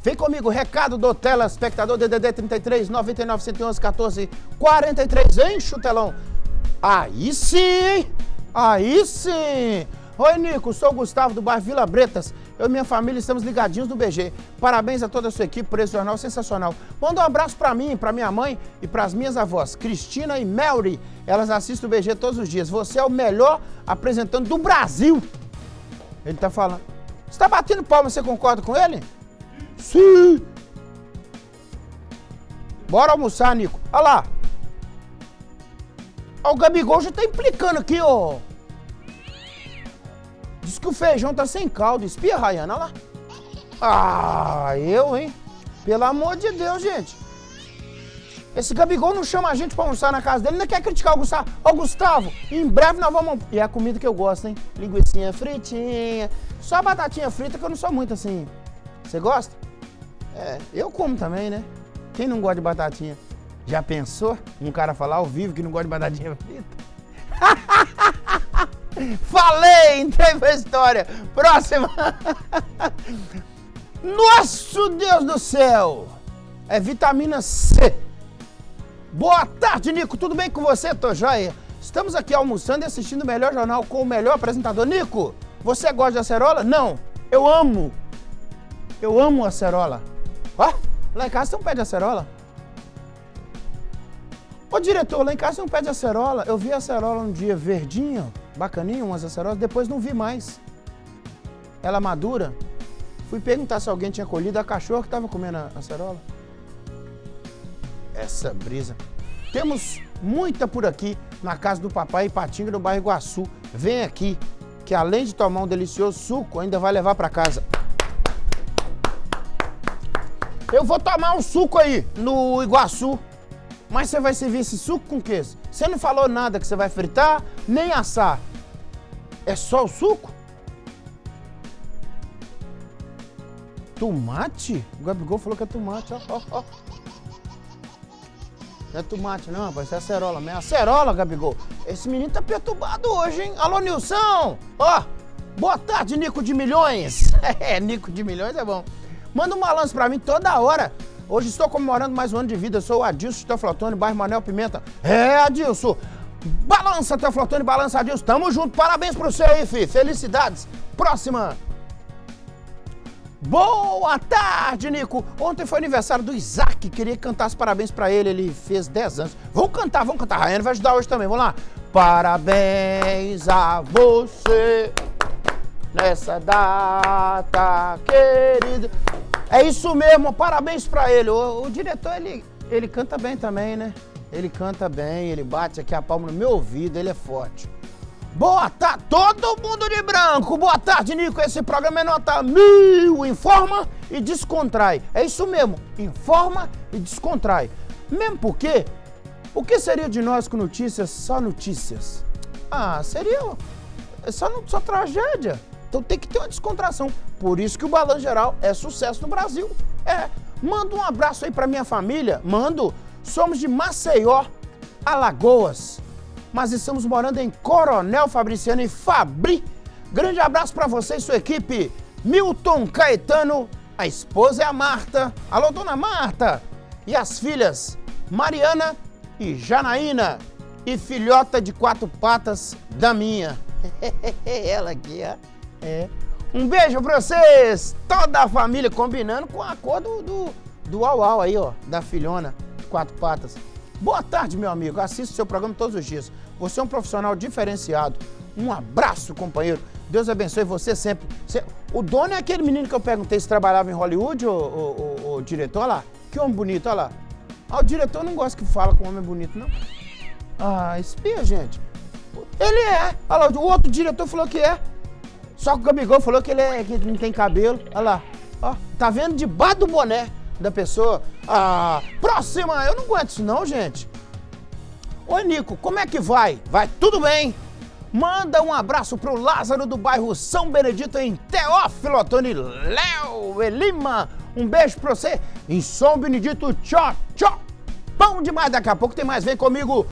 Vem comigo, recado do telespectador, DDD 33 99 111 14 43, hein, chutelão? Aí sim, aí sim. Oi, Nico, sou o Gustavo do bairro Vila Bretas. Eu e minha família estamos ligadinhos no BG. Parabéns a toda a sua equipe por esse jornal sensacional. Manda um abraço pra mim, pra minha mãe e pras minhas avós, Cristina e Mary. Elas assistem o BG todos os dias. Você é o melhor apresentando do Brasil. Ele tá falando. Você tá batendo palma, você concorda com ele? Sim. Bora almoçar, Nico. Olha lá. Ó, o Gabigol já tá implicando aqui, ó. Diz que o feijão tá sem caldo. Espia, Rayana, olha lá. Ah, hein? Pelo amor de Deus, gente. Esse Gabigol não chama a gente pra almoçar na casa dele, ainda quer criticar o Gustavo. Ó, Gustavo, em breve nós vamos... E é a comida que eu gosto, hein? Linguicinha fritinha. Só batatinha frita, que eu não sou muito assim. Você gosta? É, eu como também, né? Quem não gosta de batatinha? Já pensou? Um cara falar ao vivo que não gosta de batatinha frita? Falei, entrei pra história. Próxima. Nosso Deus do céu. É vitamina C. Boa tarde, Nico. Tudo bem com você? Tô joia. Estamos aqui almoçando e assistindo o melhor jornal com o melhor apresentador. Nico, você gosta de acerola? Não. Eu amo. Eu amo acerola. Ó, lá em casa tem um pé de acerola. Ô, diretor, lá em casa tem um pé de acerola. Eu vi a acerola um dia verdinho, bacaninho, umas acerolas, depois não vi mais. Ela madura. Fui perguntar se alguém tinha colhido a cachorra que estava comendo a acerola. Essa brisa. Temos muita por aqui na casa do papai Ipatinga, no bairro Iguaçu. Vem aqui, que além de tomar um delicioso suco, ainda vai levar para casa. Eu vou tomar um suco aí no Iguaçu. Mas você vai servir esse suco com o quê? Você não falou nada que você vai fritar, nem assar. É só o suco? Tomate? O Gabigol falou que é tomate, ó. Não é tomate não, rapaz, isso é acerola mesmo. Acerola, Gabigol. Esse menino tá perturbado hoje, hein? Alô, Nilson! Ó, boa tarde, Nico de Milhões. É, Nico de Milhões é bom. Manda um balanço pra mim toda hora. Hoje estou comemorando mais um ano de vida. Eu sou o Adilson Teoflotone, bairro Manuel Pimenta. É, Adilson. Balança, Teoflotone, balança, Adilson. Tamo junto. Parabéns pro você aí, filho. Felicidades. Próxima. Boa tarde, Nico. Ontem foi aniversário do Isaac. Queria que cantasse parabéns pra ele. Ele fez 10 anos. Vamos cantar. A Rayane vai ajudar hoje também. Vamos lá. Parabéns a você nessa data querida. É isso mesmo, parabéns pra ele. O diretor, ele canta bem também, né? Ele canta bem, ele bate aqui a palma no meu ouvido, ele é forte. Boa tarde, todo mundo de branco. Boa tarde, Nico. Esse programa é nota 1000. Informa e descontrai. É isso mesmo, informa e descontrai. Mesmo porque, o que seria de nós com notícias, só notícias? Ah, seria só tragédia. Então tem que ter uma descontração. Por isso que o Balanço Geral é sucesso no Brasil. É, manda um abraço aí pra minha família. Mando. Somos de Maceió, Alagoas. Mas estamos morando em Coronel Fabriciano e Fabri. Grande abraço pra você e sua equipe. Milton Caetano, a esposa é a Marta. Alô, dona Marta. E as filhas Mariana e Janaína. E filhota de 4 patas da minha. Ela aqui, ó. É. Um beijo pra vocês, toda a família, combinando com a cor do au-au aí, ó, da filhona, 4 patas. Boa tarde, meu amigo, assisto seu programa todos os dias. Você é um profissional diferenciado. Um abraço, companheiro. Deus abençoe você sempre. O dono é aquele menino que eu perguntei se trabalhava em Hollywood, o diretor, olha lá. Que homem bonito, olha lá. Ah, o diretor não gosta que fala com homem bonito, não. Ah, espia, gente. Ele é. Olha lá, o outro diretor falou que é. Só que o Gabigol falou que que não tem cabelo. Olha lá. Ó, tá vendo debaixo do boné da pessoa. Ah, próxima. Eu não aguento isso não, gente. Oi, Nico, como é que vai? Vai tudo bem? Manda um abraço pro Lázaro do bairro São Benedito em Teófilo Otoni, Léo Lima. Um beijo pra você em São Benedito. Tchau, tchau. Bom demais, daqui a pouco tem mais. Vem comigo.